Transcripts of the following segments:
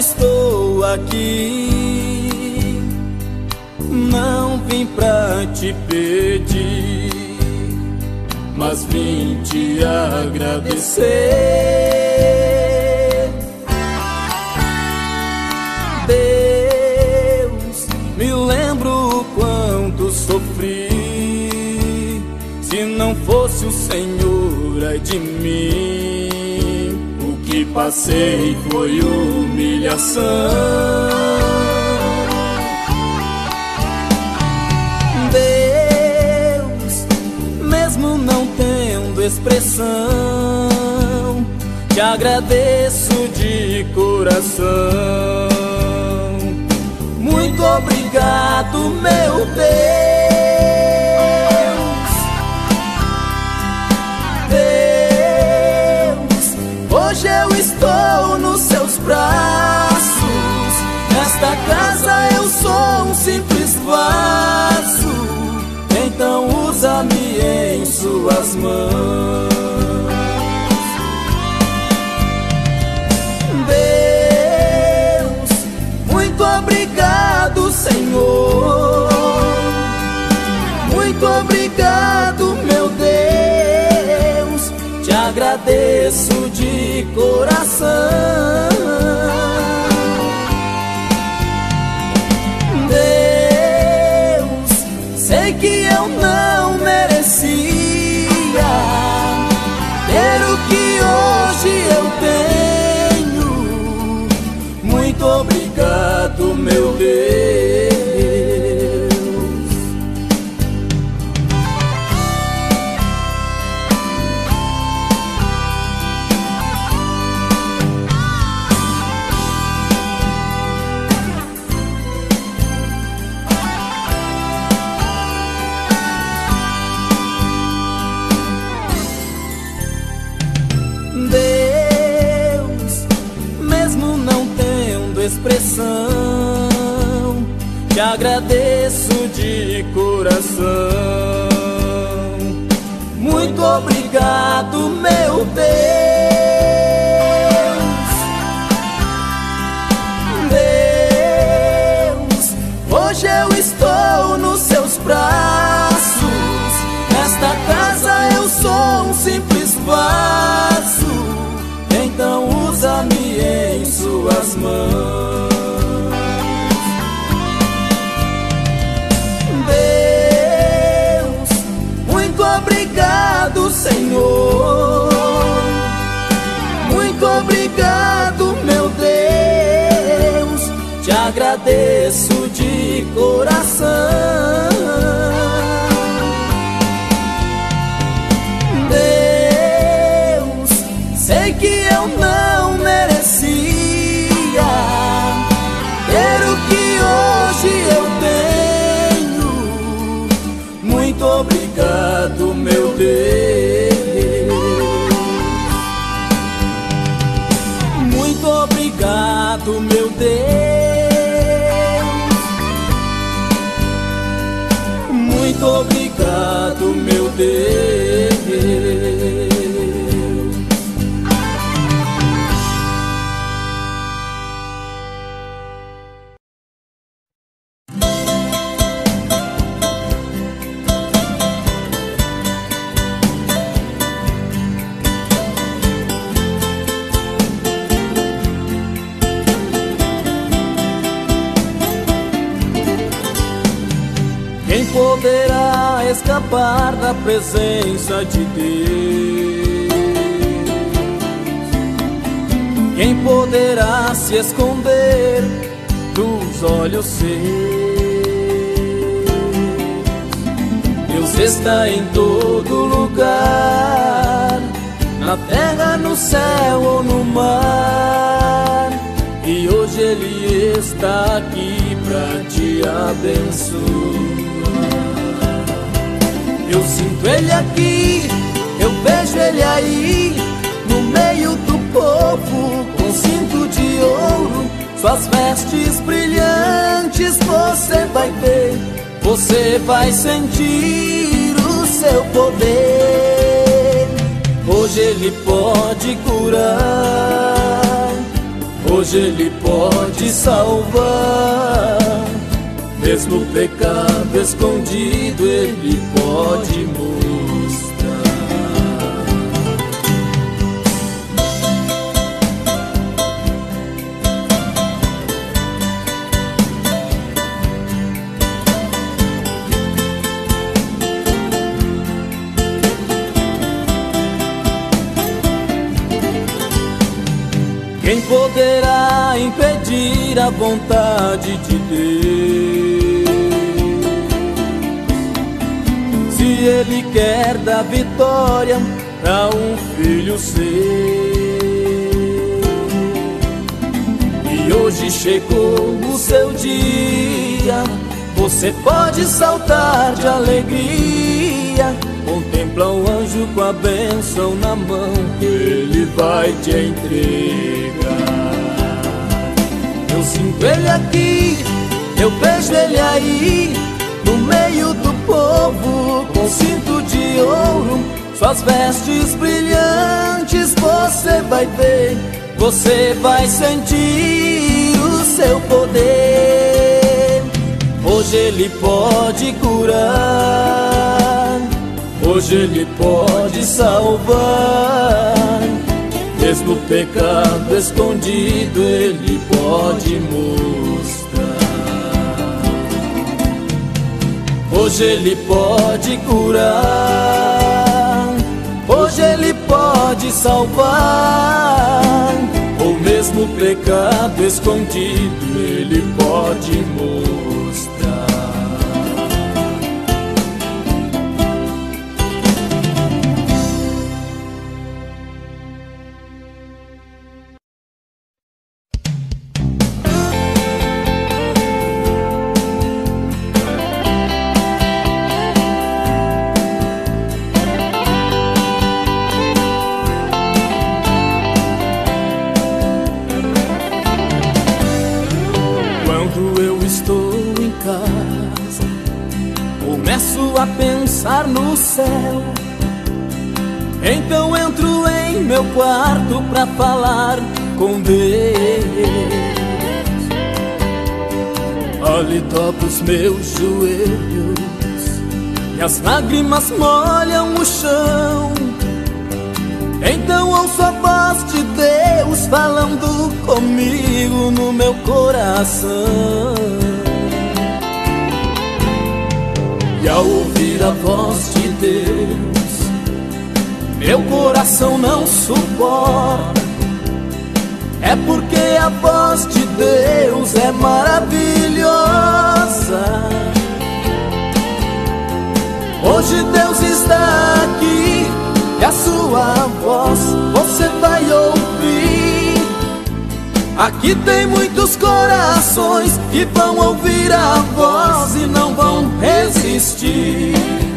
estou aqui, não vim pra te pedir, mas vim te agradecer. Deus, me lembro o quanto sofri, se não fosse o Senhor, ai de mim, o que passei foi humilhação. Deus, mesmo não tendo expressão, te agradeço de coração. Muito obrigado, meu Deus. Deus, hoje eu estou nos seus braços. Nesta casa eu sou um simples vaso, então usa-me em suas mãos. Deus, muito obrigado, Senhor. Muito obrigado, meu Deus. Te agradeço de coração. Deus, sei que eu não merecia ter o que hoje eu tenho. Muito obrigado, meu Deus. Deus, mesmo não tendo expressão, te agradeço de coração. Muito obrigado, meu Deus. Deus, hoje eu estou nos seus braços. Nesta casa eu sou um simples vaso, então usa-me em suas mãos. Deus, muito obrigado, Senhor. Muito obrigado, meu Deus. Te agradeço de coração. Sei que eu não merecia ter o que hoje eu tenho. Muito obrigado, meu Deus. Muito obrigado, meu Deus. Muito obrigado, meu Deus. Quem poderá escapar da presença de Deus? Quem poderá se esconder dos olhos seus? Deus está em todo lugar, na terra, no céu ou no mar, e hoje Ele está aqui pra te abençoar. Eu sinto Ele aqui, eu vejo Ele aí, no meio do povo, com cinto de ouro, suas vestes brilhantes. Você vai ver, você vai sentir o seu poder. Hoje Ele pode curar, hoje Ele pode salvar. Mesmo o pecado escondido Ele pode mostrar. Quem poderá impedir a vontade de Deus? Se Ele quer dar vitória para um filho seu. E hoje chegou o seu dia, você pode saltar de alegria. Contempla o anjo com a bênção na mão, Ele vai te entregar. Eu sinto Ele aqui, eu vejo Ele aí, no meio do povo, com cinto de ouro, suas vestes brilhantes. Você vai ver, você vai sentir o seu poder. Hoje Ele pode curar, hoje Ele pode salvar. Mesmo o pecado escondido Ele pode mostrar. Hoje Ele pode curar, hoje Ele pode salvar. Ou mesmo o pecado escondido Ele pode mostrar. Começo a pensar no céu, então entro em meu quarto pra falar com Deus. Ali dobro os meus joelhos, minhas lágrimas molham o chão. Então ouço a voz de Deus falando comigo no meu coração. E ao ouvir a voz de Deus, meu coração não suporta. É porque a voz de Deus é maravilhosa. Hoje Deus está aqui e a sua voz você vai ouvir. Aqui tem muitos corações que vão ouvir a voz e não vão resistir.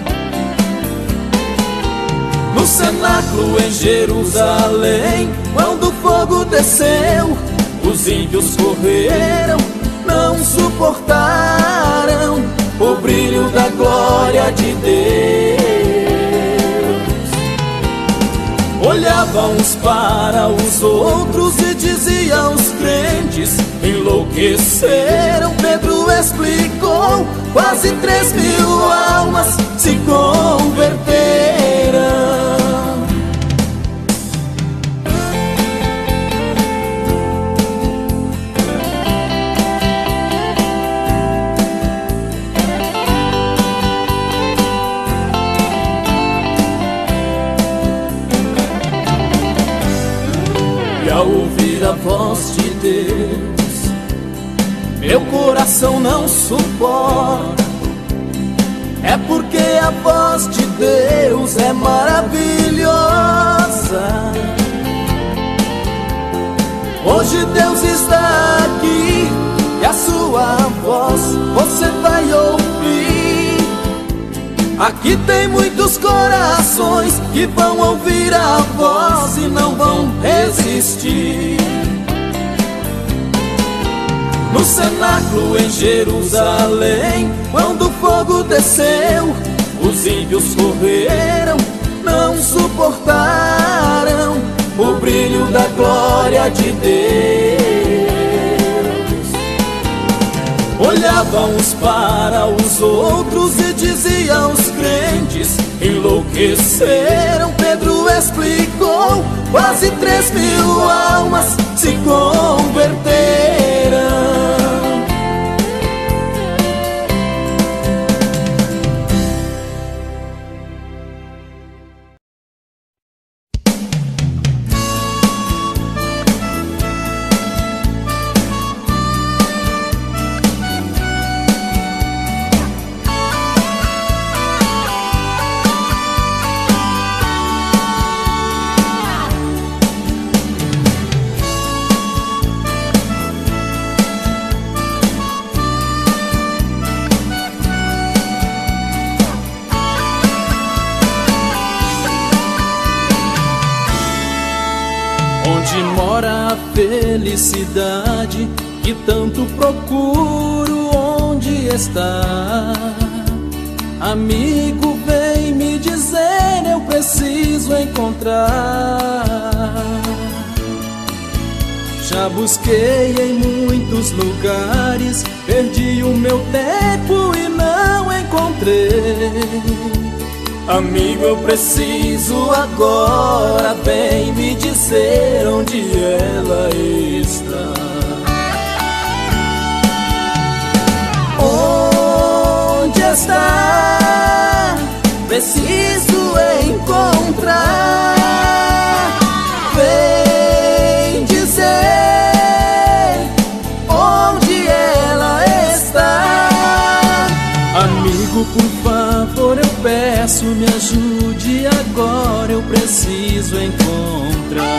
No cenáculo em Jerusalém, quando o fogo desceu, os ímpios correram, não suportaram o brilho da glória de Deus. Olhavam uns para os outros e diziam os crentes, enlouqueceram. Pedro explicou, quase 3.000 almas se converteram. E ao ouvir a voz de Deus, meu coração não suporta. É porque a voz de Deus é maravilhosa. Hoje Deus está aqui e a sua voz você vai ouvir. Aqui tem muitos corações que vão ouvir a voz e não vão resistir. No cenáculo em Jerusalém, quando o fogo desceu, os ímpios correram, não suportaram o brilho da glória de Deus. olhavam uns para os outros e diziam os crentes: enlouqueceram. Pedro explicou: quase 3.000 almas se converteram. Onde mora a felicidade que tanto procuro, onde está? Amigo, vem me dizer, eu preciso encontrar. Já busquei em muitos lugares, perdi o meu tempo e não encontrei. Amigo, eu preciso agora, vem me dizer onde ela está. Onde está? Preciso encontrar. Vem dizer onde ela está. Amigo, por favor, eu peço, me ajude agora, eu preciso encontrar.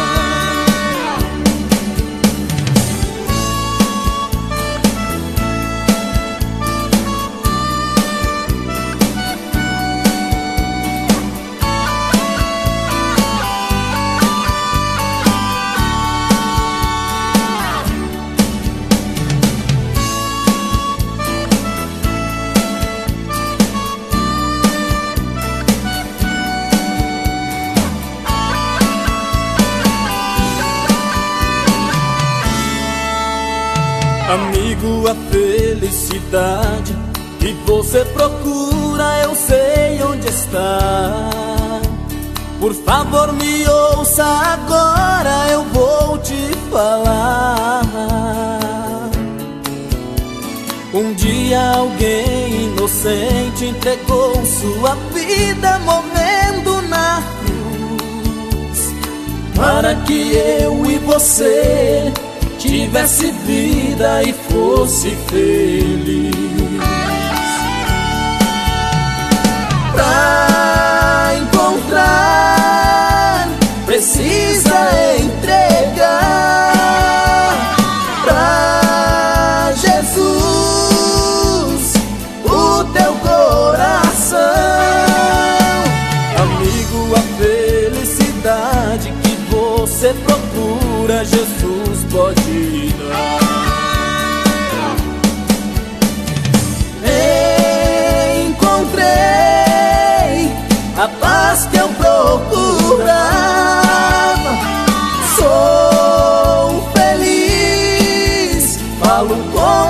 Amigo, a felicidade que você procura, eu sei onde está. Por favor, me ouça agora, eu vou te falar. Um dia alguém inocente entregou sua vida morrendo na cruz, para que eu e você tivesse vida e fosse feliz. Pra encontrar, precisa entregar pra Jesus o teu coração. Amigo, a felicidade que você procura, Jesus pode dar. Encontrei a paz que eu procurava. Sou feliz, falo com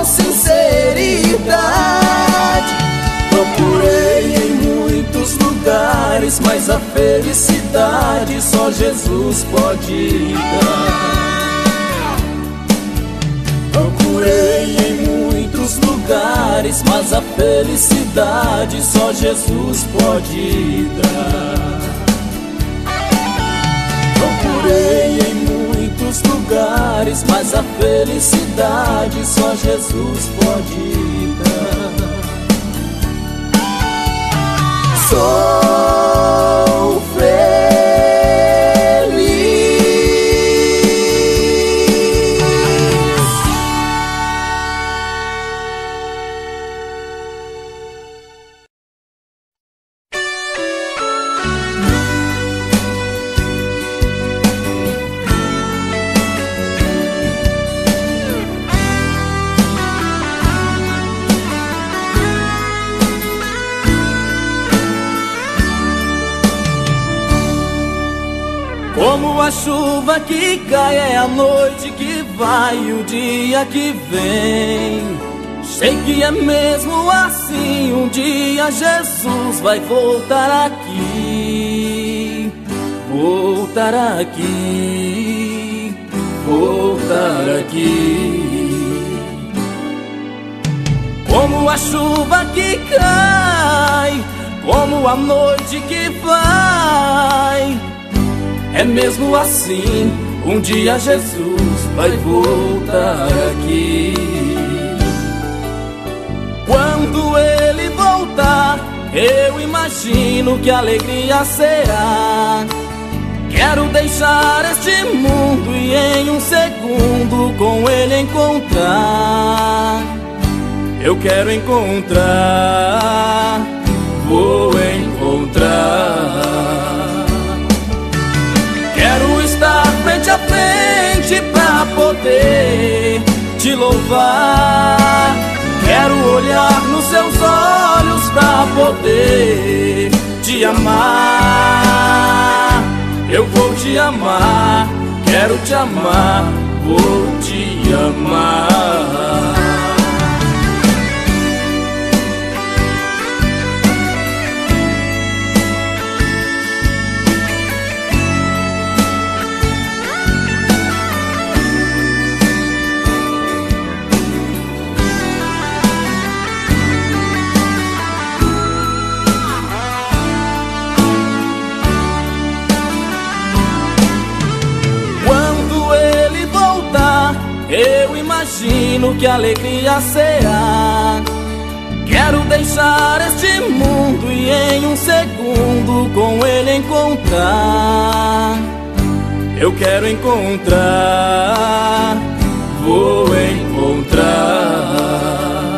sinceridade. Procurei em muitos lugares, mas a felicidade só Jesus pode dar. Procurei em muitos lugares, mas a felicidade só Jesus pode dar. Procurei em muitos lugares, mas a felicidade só Jesus pode dar. Sou feliz. Como a chuva que cai, é a noite que vai, o dia que vem. Sei que é mesmo assim, um dia Jesus vai voltar aqui. Voltar aqui, voltar aqui. Como a chuva que cai, como a noite que vai, é mesmo assim, um dia Jesus vai voltar aqui. Quando Ele voltar, eu imagino que alegria será. Quero deixar este mundo e em um segundo com Ele encontrar. Eu quero encontrar, vou encontrar. Quero estar frente a frente pra poder te louvar. Quero olhar nos seus olhos pra poder te amar. Eu vou te amar, quero te amar, vou te amar. Eu imagino que alegria será. Quero deixar este mundo e em um segundo com Ele encontrar. Eu quero encontrar, vou encontrar.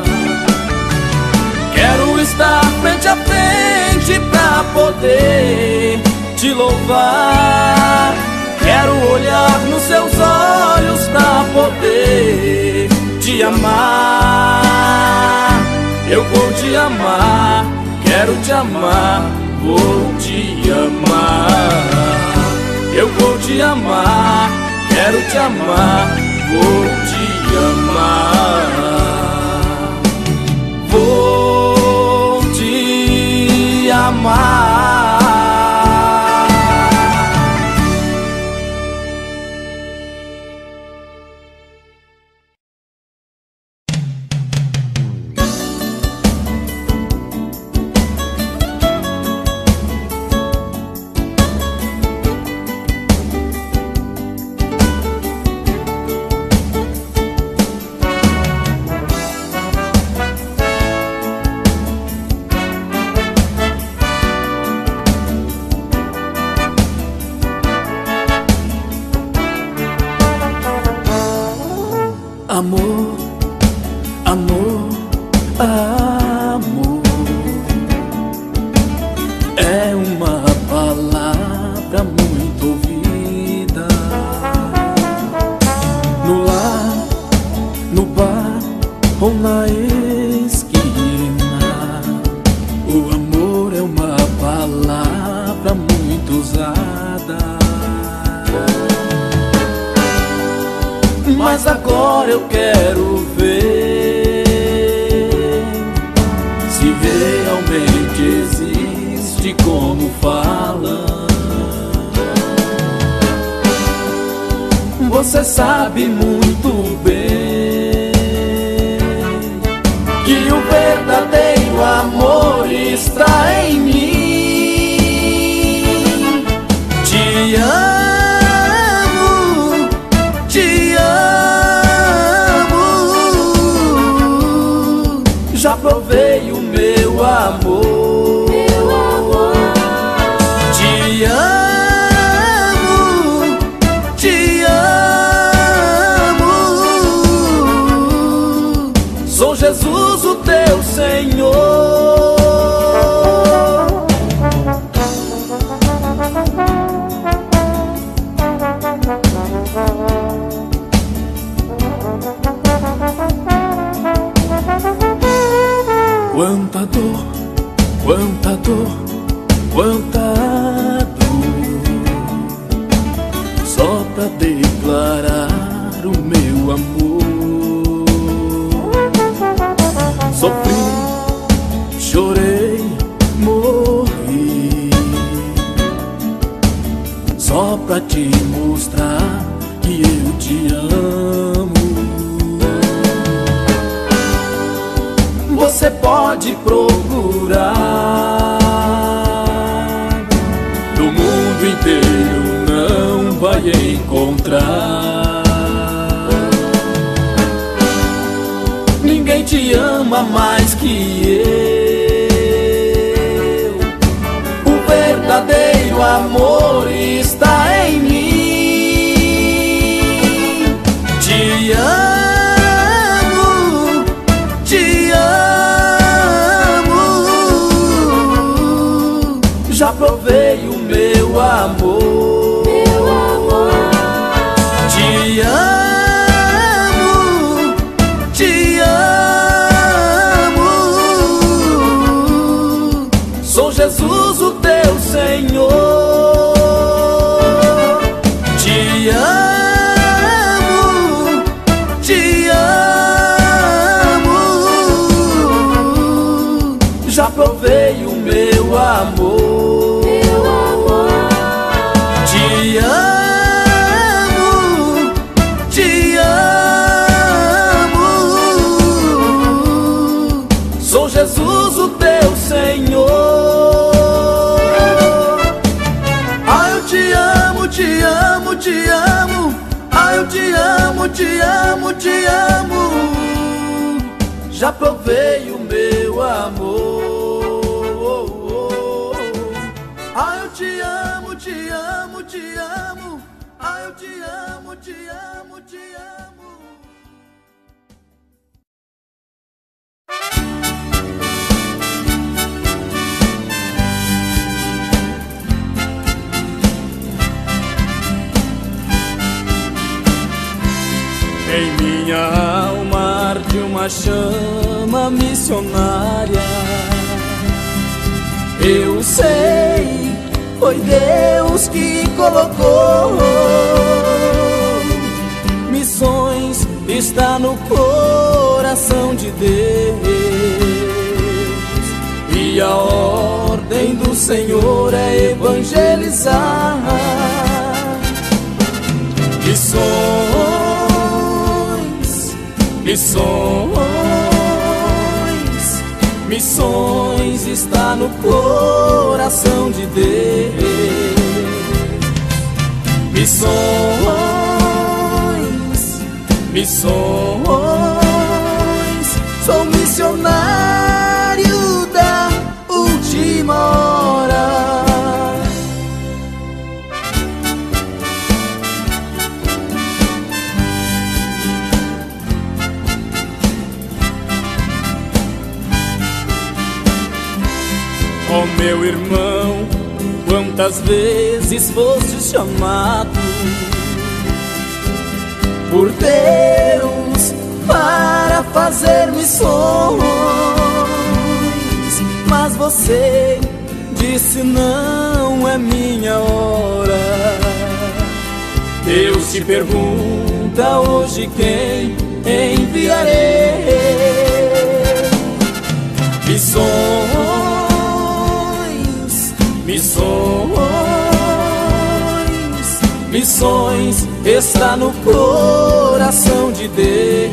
Quero estar frente a frente pra poder te louvar. Quero olhar nos seus olhos pra poder te amar. Eu vou te amar, quero te amar, vou te amar. Eu vou te amar, quero te amar, vou te amar. Vou te amar. Amor, amor, amor é uma palavra muito ouvida no lar, no bar ou na esquina. O amor é uma palavra muito usada. Mas agora eu quero ver se realmente existe como fala. Você sabe muito bem que o verdadeiro amor está em mim. Te amo, te amo. Já provei o meu amor. Te amo, te amo. Sou Jesus o teu Senhor. Quanta dor, quanta dor, quanta dor, só pra declarar o meu amor. pra te mostrar que eu te amo. Você pode procurar no mundo inteiro, não vai encontrar ninguém te ama mais que eu. O verdadeiro amor está em mim. Te amo, te amo. Já provei o meu amor, te amo, te amo. Sou Jesus o teu Senhor. Te amo, te amo. Já provei o meu amor. Te amo, te amo. Sou Jesus o teu Senhor. Ah, eu te amo, te amo, te amo. Ah, eu te amo, te amo, te amo. Já provei o meu amor. Ah, eu te amo, te amo, te amo. Ah, eu te amo, te amo, te amo. Em minha alma arde uma chama missionária. Eu sei, foi Deus que colocou. Missões está no coração de Deus, e a ordem do Senhor é evangelizar. Missões, missões, missões está no coração de Deus. Missões, missões, sou missionário da última hora. Oh, meu irmão, quantas vezes foste chamado por Deus para fazer missões, mas você disse não é minha hora. Deus te pergunta hoje quem enviarei. Missões, missões, missões está no coração de Deus.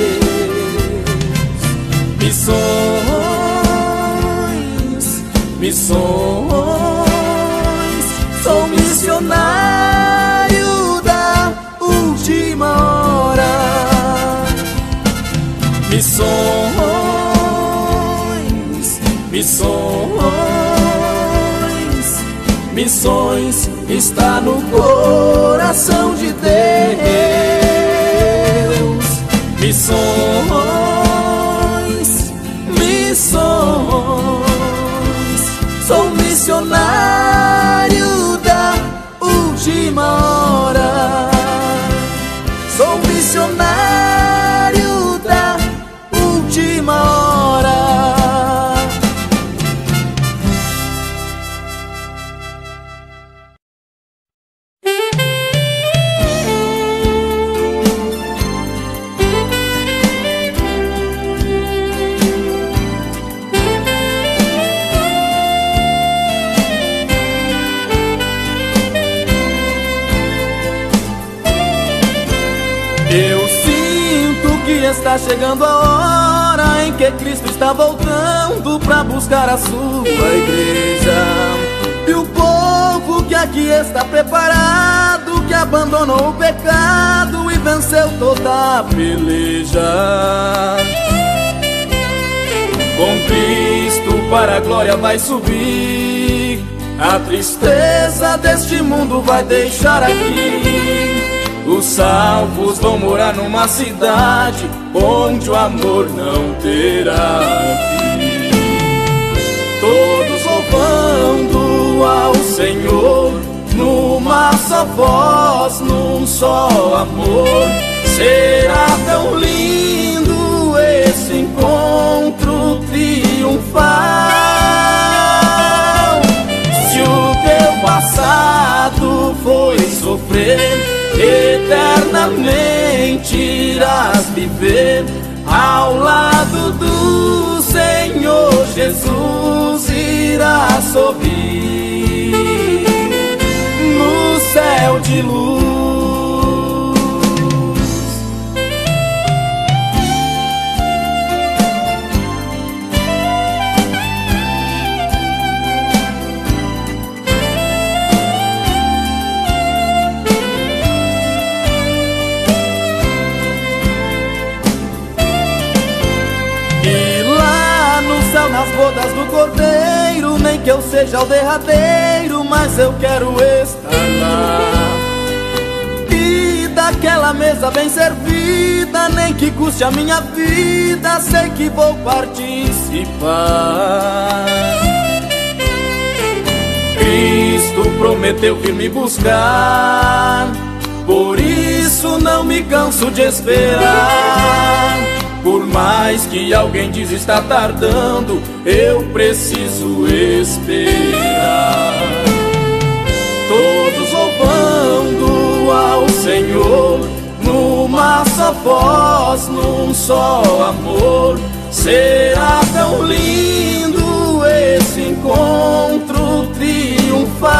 Missões, missões, sou missionário da última hora. Missões, missões, missões está no coração de Deus. Missões, missões, sou missionário da última hora. Sou missionário da última hora. Eu sinto que está chegando a hora em que Cristo está voltando para buscar a sua igreja. E o povo que aqui está preparado, que abandonou o pecado e venceu toda a peleja. Com Cristo para a glória vai subir, a tristeza deste mundo vai deixar aqui. Os salvos vão morar numa cidade onde o amor não terá fim. Todos louvando ao Senhor, numa só voz, num só amor. Será tão lindo esse encontro triunfal. Se o teu passado foi sofrer, eternamente irás viver ao ldo do Senhor Jesus. Irás sorrir no céu de luz. Nas bodas do Cordeiro, nem que eu seja o derradeiro, mas eu quero estar lá. E daquela mesa bem servida, nem que custe a minha vida, sei que vou participar. Cristo prometeu vir me buscar, por isso não me canso de esperar. Por mais que alguém diz está tardando, eu preciso esperar. Todos louvando ao Senhor, numa só voz, num só amor. Será tão lindo esse encontro triunfal.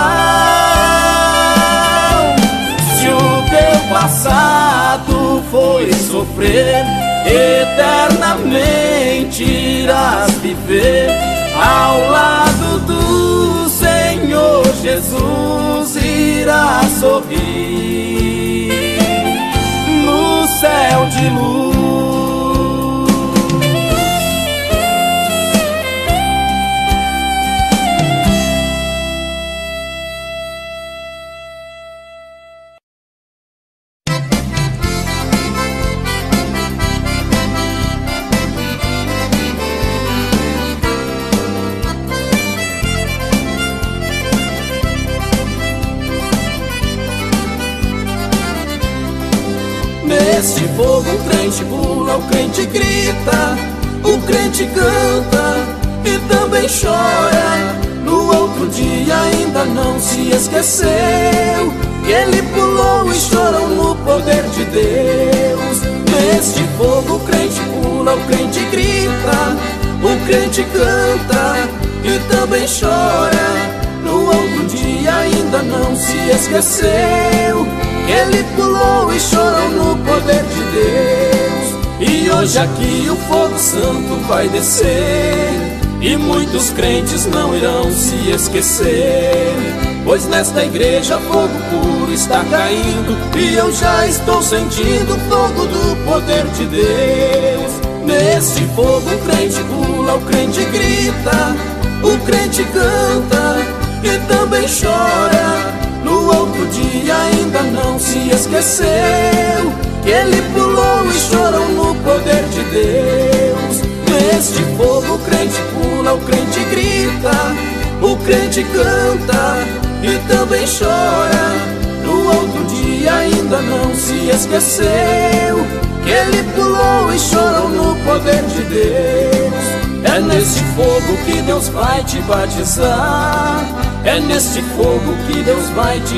Se o teu passado foi sofrer, eternamente irás viver ao lado do Senhor Jesus. Irás sorrir no céu de luz. Neste fogo o crente pula, o crente grita, o crente canta e também chora. No outro dia ainda não se esqueceu que ele pulou e chorou no poder de Deus. Neste fogo o crente pula, o crente grita, o crente canta e também chora. No outro dia ainda não se esqueceu que ele pulou e chorou no poder de Deus. E hoje aqui o fogo santo vai descer, e muitos crentes não irão se esquecer, pois nesta igreja fogo puro está caindo, e eu já estou sentindo o fogo do poder de Deus. Neste fogo o crente pula, o crente grita, o crente canta e também chora. No outro dia ainda não se esqueceu que ele pulou e chorou no poder de Deus. Neste fogo o crente pula, o crente grita, o crente canta e também chora. No outro dia ainda não se esqueceu que ele pulou e chorou no poder de Deus. É nesse fogo que Deus vai te batizar, é neste fogo que Deus vai te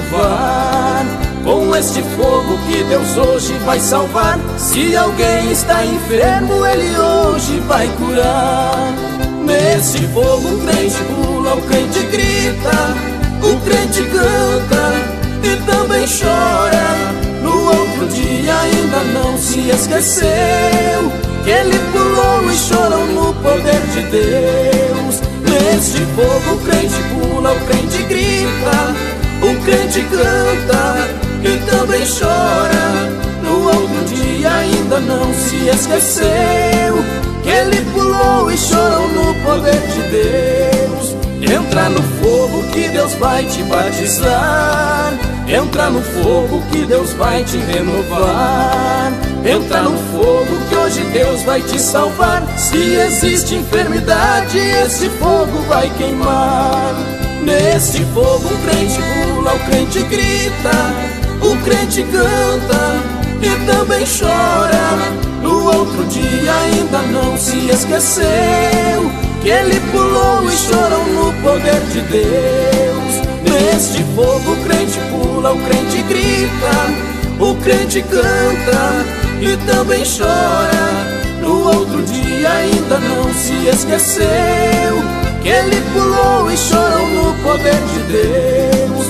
renovar, com este fogo que Deus hoje vai salvar. Se alguém está enfermo, Ele hoje vai curar. Nesse fogo o crente pula, o crente grita, o crente canta e também chora. No outro dia ainda não se esqueceu que ele pulou e chorou no poder de Deus. Neste fogo o crente pula, o crente grita, o crente canta e também chora. No outro dia ainda não se esqueceu que ele pulou e chorou no poder de Deus. Entra no fogo que Deus vai te batizar, entra no fogo que Deus vai te renovar, entra no fogo que hoje Deus vai te salvar. Se existe enfermidade, esse fogo vai queimar. Nesse fogo o crente pula, o crente grita, o crente canta e também chora. No outro dia ainda não se esqueceu que ele pulou e chorou no poder de Deus. Neste fogo o crente pula, o crente grita, o crente canta e também chora. No outro dia ainda não se esqueceu que ele pulou e chorou no poder de Deus.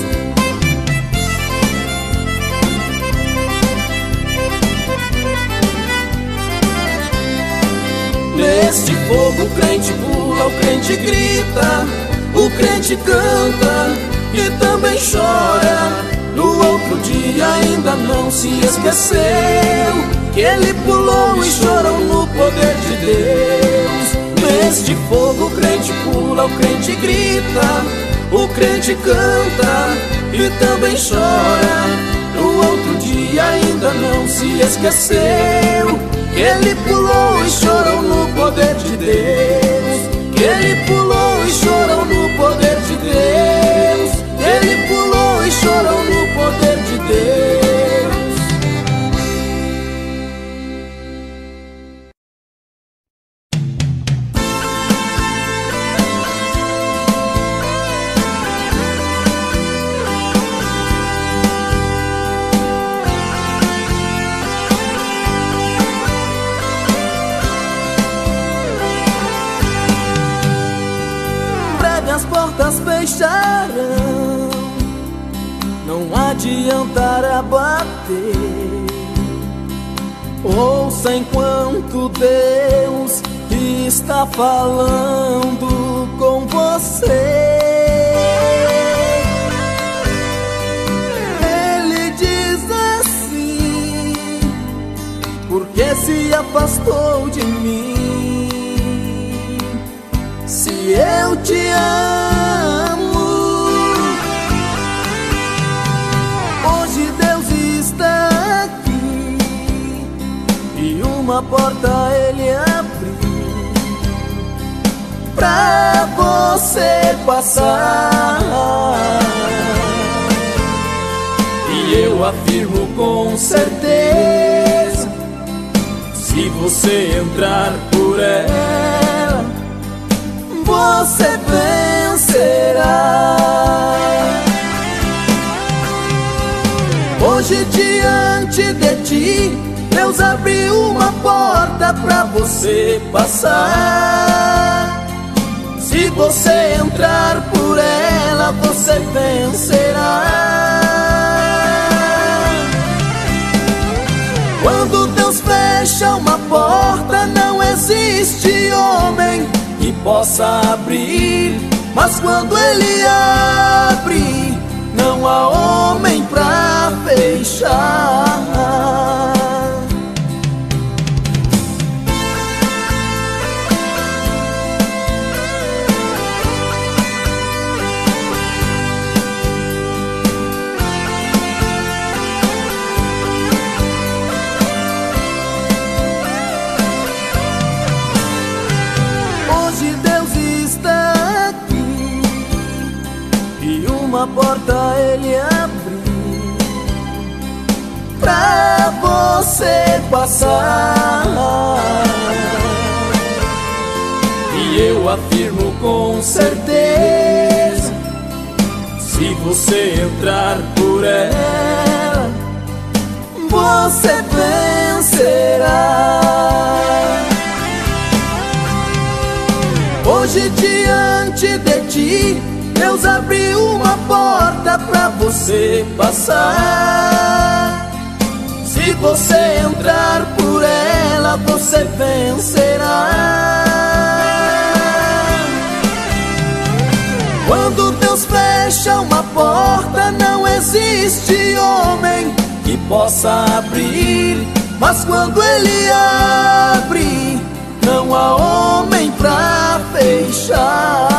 Neste fogo o crente pula, o crente grita, o crente canta e também chora. No outro dia ainda não se esqueceu que ele pulou e chorou no poder de Deus. Neste fogo o crente pula, o crente grita, o crente canta e também chora. No outro dia ainda não se esqueceu que ele pulou e chorou no poder de Deus. Que ele pulou e chorou no poder de Deus. Que ele pulou e chorou no poder de Deus. As portas fecharão, não adiantará bater. Ouça enquanto Deus está falando com você. Ele diz assim: por que se afastou de mim? Se eu te amo, hoje Deus está aqui e uma porta Ele abriu pra você passar. E eu afirmo com certeza, se você entrar por ela, você vencerá. Hoje diante de ti, Deus abriu uma porta pra você passar. Se você entrar por ela, você vencerá. Quando Deus fecha uma porta, não existe homem que possa abrir, mas quando Ele abre, não há homem pra fechar. Uma porta Ele abriu pra você passar. E eu afirmo com certeza, se você entrar por ela, você vencerá. Hoje diante de ti, Deus abriu uma porta pra você passar. Se você entrar por ela, você vencerá. Quando Deus fecha uma porta, não existe homem que possa abrir. Mas quando Ele abre, não há homem pra fechar.